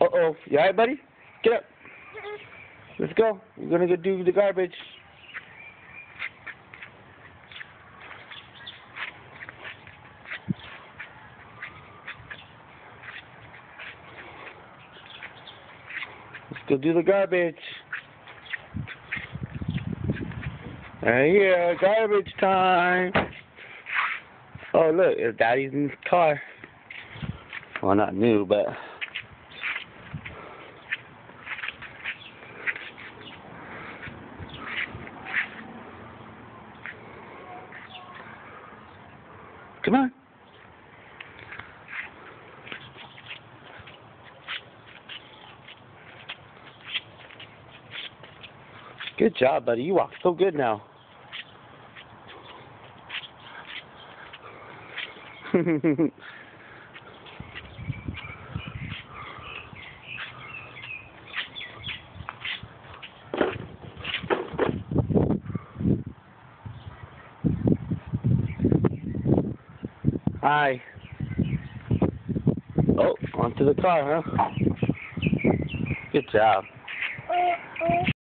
Uh-oh. You alright, buddy? Get up. Let's go. We're gonna go do the garbage. Let's go do the garbage. Right here, garbage time. Oh, look, it's Daddy's new car. Well, not new, but... Come on. Good job, buddy. You walk so good now. Hi. Oh, onto the car, huh? Good job.